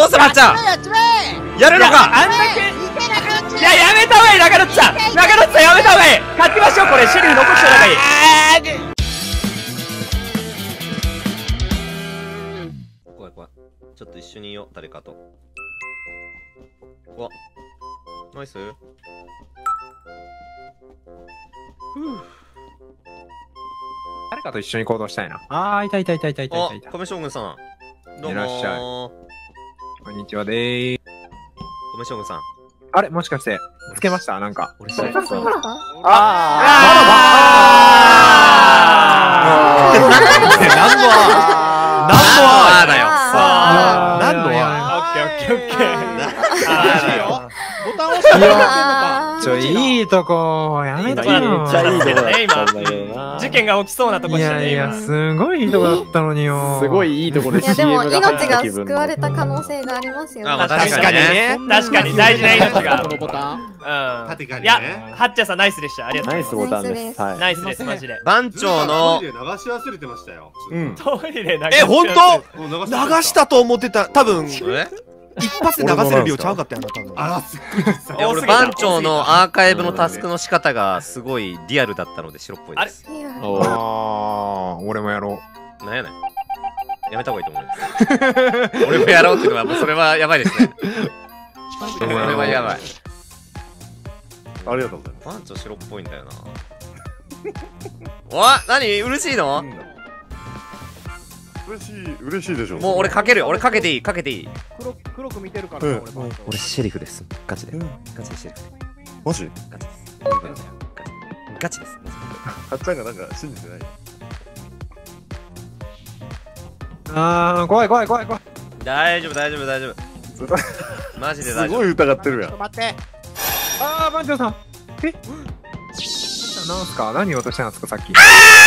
どうするはっちゃん。やるのか。 あんだけ。いや、やめた方がいい、中野さん。中野さん、やめた方がいい。勝ちましょう、これ、シェリフ残した方がいい。 怖い怖い。ちょっと一緒にいよう、誰かと。うわ、ナイス。 誰かと一緒に行動したいな。あー、いたいたいたいたいたいた。 米将軍さん。どうもー。 いらっしゃい。こんにちはでーす。 米将軍さん。 あれもしかして、つけましたなんか。 俺知らない。 あなんだよ。 なんのオッケーオッケーオッケー。 ボタン押してもらってんのか。 いいとこ、やめてよ。 めっちゃいいとこだね、今。事件が起きそうなとこいしたね。 やいや、すごいいいとこだったのによ。 すごいいいところでいやでも CM が入命がった気分救われた可能性がありますよね。 確かにね。 確かに大事な命が。 このボタン。 いや、ハッチャさんナイスでした。ありがとうナイございます。 スボタンです。はい。 ナイスです、マジで。 番長の。 流し忘れてましたよ。 トイレ流え、ほんと流流したと思ってた。多分、 え一発で流せる量ちゃうかったよな、多分。 あら、すっごいさ。 俺番長のアーカイブのタスクの仕方がすごいリアルだったので白っぽいです。 あー、俺もやろなんやねん。やめた方がいいと思います。俺もやろうっていうのはもうそれはやばいですね。それはやばい。 ありがとうございます。 番長白っぽいんだよな。おなに嬉しいの？ 嬉しいでしょ。 もう俺かけるよ。俺かけていいかけていい。 黒く見てるからな、 俺シェリフです。ガチで。ガチでシェリフ。 マジ？ ガチです。ガチです。 はっちゃんがなんか信じてない。 あー、怖い怖い怖い怖い。 大丈夫大丈夫大丈夫。マジで大丈夫。 すごい疑ってるやん。 待って。 あー、番長さん。えなんすか何言おうとしたんですかさっき。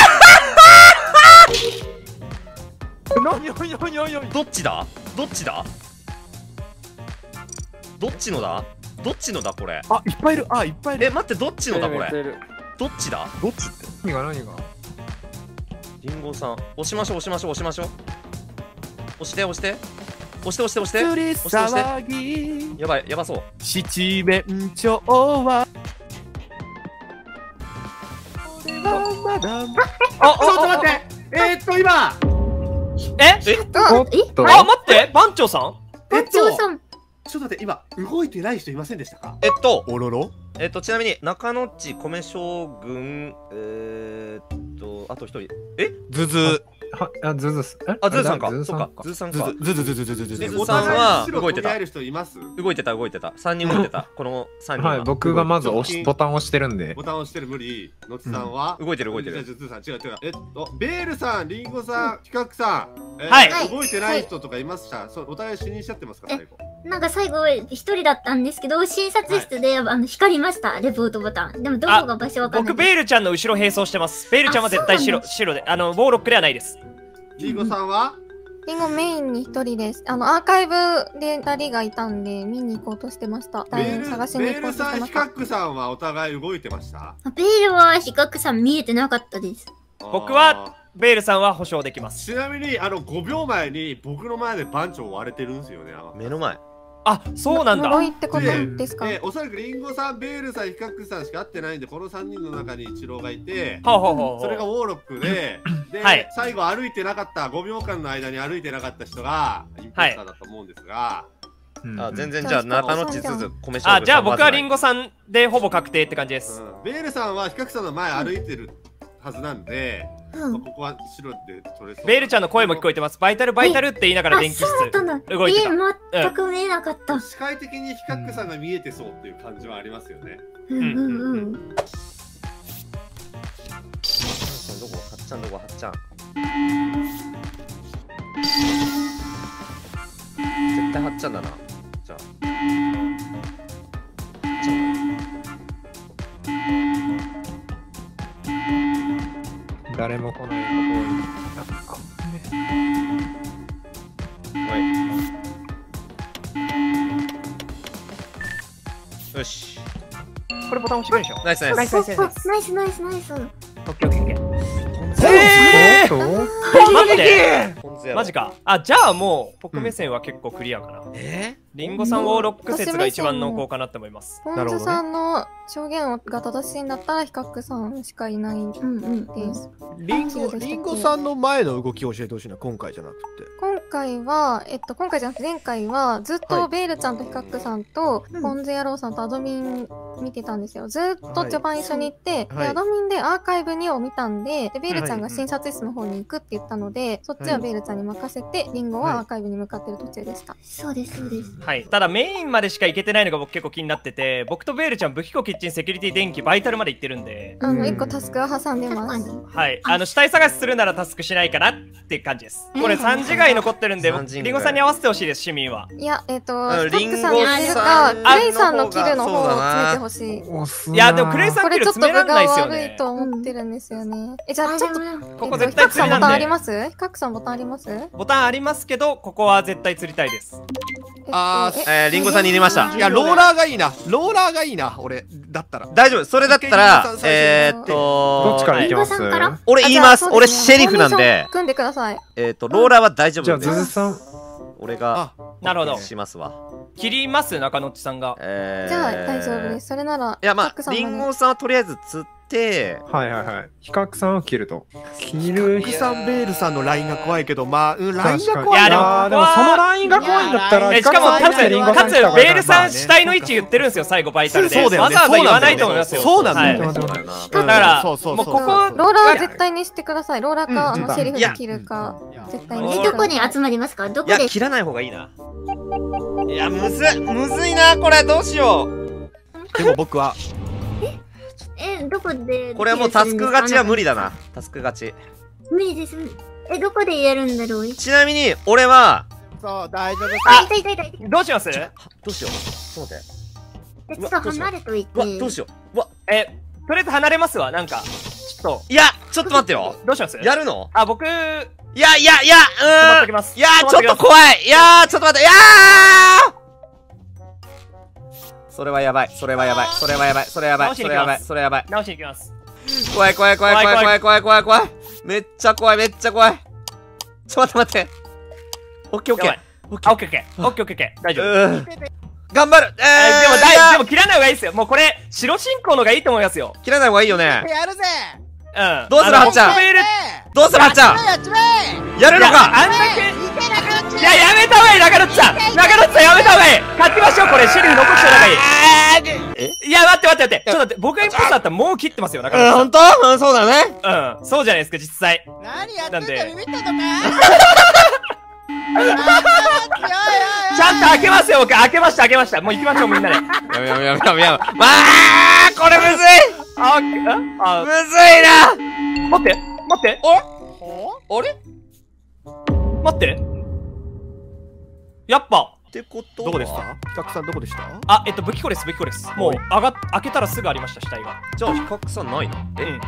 どっちだどっちだどっちのだどっちのだこれ。 あ、いっぱいいる。あ、いっぱいいる。 え、待って、どっちのだこれ。どっちだどっちって。 何が何がリンゴさん。押しましょう、押しましょう、押しましょう。押して、押して。押して、押して、押して。押して、押して。やばい、やばそう。 七面鳥は。 ちょっと待って。今。 えあ、待って番長さん番長さん。 ちょっと待って、今動いてない人いませんでしたか？ おろろ。 ちなみに中野っち米将軍あと一人ズズあ、ズズス。 あ、ズーさんか。 ズズそうか。ズーさんか。 ズズズズズズズズズーさんは動いてた。 る人います？ 動いてた動いてた。3人動いてた。この3人はい、 は僕がまずボタンを押してるんで。 ボタンを押してる無理。のちさんは動いてる動いてる。 ズーさん違う違う。ベールさん、リンゴさん、企画さん。 はい動いてない人とかいました？お互い死にしちゃってますか？最後。 なんか最後一人だったんですけど、診察室で光りました、レポートボタン。でもどこが場所わかんない。 僕ベールちゃんの後ろ並走してます。ベールちゃんは絶対白で、ウォーロックではないです。 リンゴさんは？ リンゴメインに一人です。アーカイブで2人がいたんで見に行こうとしてました。 ベー探しに行こうとしてルさん、 ました。 ヒカックさんはお互い動いてました？ ベールは比較さん見えてなかったです。 僕はベールさんは保証できます。 ちなみに5秒前に僕の前で番長割れてるんですよね。 目の前。 あ、そうなんだ。 呪いってことですか？ おそらくリンゴさん、ベールさん、ヒカックさんしか会ってないんで、この3人の中にイチローがいて、それがウォーロックで、最後歩いてなかった、5秒間の間に歩いてなかった人がインポスターだと思うんですが、 全然じゃあ中野っちずつ米将軍。 あ、じゃあ僕はリンゴさんでほぼ確定って感じです。 ベールさんはヒカックさんの前歩いてるはずなんで、ここは白で取れそう。 ベールちゃんの声も聞こえてます。バイタルバイタルって言いながら電気室動いてた。 全く見えなかった。 視界的にヒカックさんが見えてそうっていう感じはありますよね。 どこはっちゃんどこはっちゃん。絶対はっちゃんだな。じゃあ。 誰も来ないところに。 よし。 これボタン押してくれでしょ。 ナイスナイス。 ナイスナイスナイスナイス。 オッケーオッケーオッケー。 待ってマジか。あ、じゃあもう僕目線は結構クリアかな。 リンゴさんウォーロック説が一番濃厚かなって思います。 ポンズさんの証言が正しいんだったらヒカクさんしかいないです。 リンゴさんの前の動きを教えてほしいな、今回じゃなくて。 今回は今回じゃなくて前回はずっとベールちゃんとヒカクさんとポンズ野郎さんとアドミン見てたんですよ。ずっと序盤一緒に行って、でアドミンでアーカイブ2を見たんで、ベールちゃんが診察室の方に行くって言ったので、そっちはベールちゃんに任せて、リンゴはアーカイブに向かってる途中でした。 そうですそうです。 はい。ただメインまでしか行けてないのが僕結構気になってて、僕とベールちゃん武器庫キッチンセキュリティ電気バイタルまで行ってるんで、 1個タスクは挟んでます。 はい。死体探しするならタスクしないかなって感じです。これ3時外残ってるんで、リンゴさんに合わせてほしいです、市民は。 いや、ヒカクさんにするか、クレイさんのキルの方を詰めてほしい。 いや、でもクレイさんキル詰められないですよね。 これちょっと分が悪いと思ってるんですよね。じゃあちょっと、 ここ絶対釣りなんで。 ヒカクさんボタンあります？ヒカクさんボタンあります？ ボタンありますけど、ここは絶対釣りたいです。 リンゴさんに入れました。 いや、ローラーがいいな。ローラーがいいな、俺。だったら。 大丈夫。それだったら、 どっちからいきます？ 俺言います。俺シェリフなんで。 組んでください。 ローラーは大丈夫です。 じゃあ、ズズさん。 俺が、 なるほど。 しますわ。 切ります中野っちさんが。 じゃあ大丈夫です。それなら、 いや、まあ、リンゴさんはとりあえず釣って、 はいはいはい。ヒカクさんを切ると。 ヒカクさん、ベールさんのラインが怖いけど、まあ、ラインが怖いな。 でもそのラインが怖いんだったら、 しかもかつベールさん死体の位置言ってるんですよ、最後バイタルで。わざわざ言わないと思いますよ。 そうなんだよ。 だから、もうここ、 ローラーは絶対にしてください。ローラーか、シェリフで切るか、絶対に。 どこに集まりますか？どこで？ いや、切らない方がいいな。いや、むずいな、これ、どうしよう。 でも僕は。 どこで？ これはもうタスク勝ちは無理だな。タスク勝ち。 無理です。どこでやるんだろう。 ちなみに、俺は。 そう、大丈夫。 痛い痛い痛い。 どうします？ どうしよう。ちょっと待って。 ちょっと離れといて。 うわ、どうしよう。うわ、 とりあえず離れますわ、なんか。ちょっと。 いや、ちょっと待ってよ。 どうします？ やるの？ 僕。 いや、いや、ちょっと怖い。いや、ちょっと待って。いやー！それはやばい。それはやばい。それはやばい。それやばい。それやばい。それやばい。 直しに行きます。 怖い。めっちゃ怖い。めっちゃ怖い。ちょっと待って。オッケーオッケー。 オッケー。大丈夫。 頑張る。 でも切らない方がいいですよ。もうこれ、白進行のがいいと思いますよ。 切らない方がいいよね。 やるぜ。 どうするはっちゃん。どうするはっちゃん。やるのか。 あんだけ。いや、やめた方がいい、中野さんやめた方がいい。勝ちましょう、これ、シェリフ残してない。いや、待って。ちょっと待って、僕が一発だったらもう切ってますよ、中野さん。 ほんと？そうだね。 そうじゃないですか、実際。 何やってんだ、ビビったのか？ ちゃんと開けますよ、僕。開けました。もう行きましょう、みんなで。 やめ。まあ、これむずい。むずいな。 待って。 あれ待って。やっぱ。 ってことどこでした？ヒカクさんどこでした？ 武器庫です。もう、開けたらすぐありました、死体が。 じゃあ、ヒカクさんないの？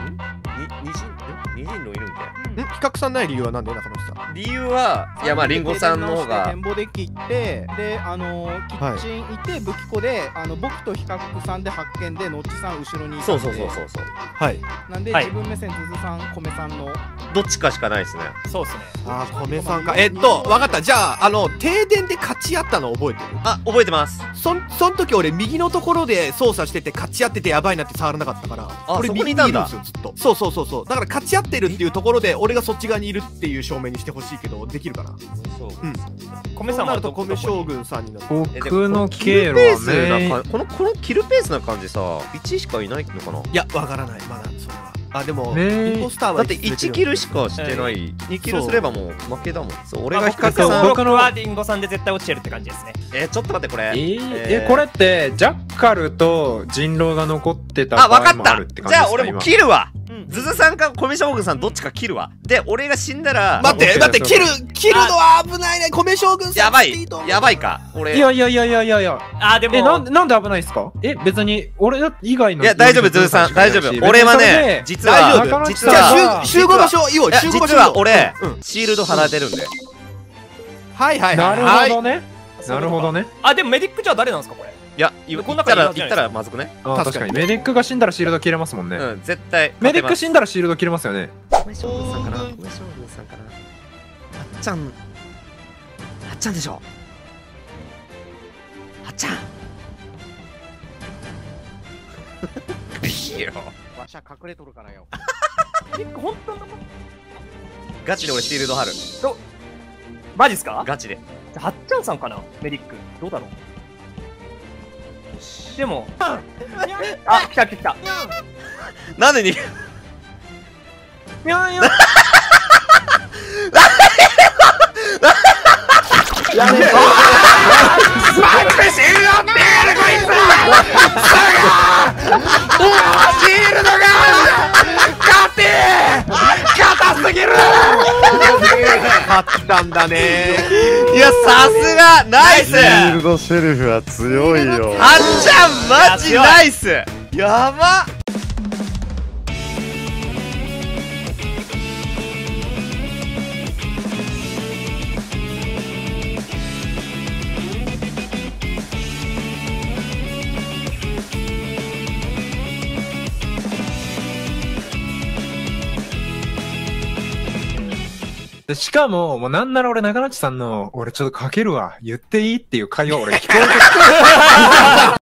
二人のいるんけ？ ヒカクさんない理由はなんで中野さん？ 理由は、いや、まあ、リンゴさんの方が。 展望で切って、で、キッチンいて、武器庫で、僕とヒカクさんで発見で、ノッチさん後ろにいたんで。 そう。 はい。 なんで、自分目線、ズズさん、米さんの。 どっちかしかないですね。 そうですね。 米さんか。わかった。じゃあ、停電で勝ち合ったの覚えてる？ 覚えてます。 その時俺、右のところで操作してて、勝ち合っててやばいなって触らなかったから、俺右にいるんですよ、ずっと。そう。だから勝ち合ってるっていうところで、俺がそっち側にいるっていう証明にしてほしいけど、できるかな？ そう。 米さんは米将軍さんになる。 僕の経路はね、 このキルペースな感じさ、1しかいないのかな？ いや、わからない、まだそれは。でも、 インポスターはだって1キルしかしてない。2キルすればもう負けだもん。そう、俺がヒカクさん。 僕はリンゴさんで絶対落ちてるって感じですね。 ちょっと待って、これ。 これって、ジャッカルと人狼が残ってた場合もあるって感じですか？ じゃあ俺も切るわ。ズズさんか米将軍さんどっちか切るわ。で、俺が死んだら。 待って、切るのは危ないね。米将軍さん。 やばいか。俺。 いや。 でも。 なんで危ないですか？別に、俺以外の。 いや、大丈夫、ズズさん。大丈夫。俺はね、実は。 集合場所、いいよ、集合場所。 実は俺、シールド貼られてるんで。 なるほどね。 でもメディックじゃあ誰なんですか、これ？ いや、言ったらまずくね。 確かに。メディックが死んだらシールド切れますもんね。 絶対。 メディック死んだらシールド切れますよね。 米将軍さんかな。はっちゃんでしょ。 ちゃんいいよ。 わしゃ隠れとるからよ。 本当のガチで俺シールド貼る。 マジっすか？ ガチで。 じゃあはっちゃんさんかな、メリック。どうだろう。でも、あ、来た来た来た。 なんで逃げにゃんよ。 やめろ。 マックシールドってやるこいつ。シールドが勝すぎる。 勝ったんだね。 いや、さすがナイス。 シールドシェルフは強いよ。 はっちゃんマジナイス。やばっ。 しかも、もうなんなら俺、中野内さんの、俺ちょっとかけるわ、言っていいっていう会話俺聞こえてきた。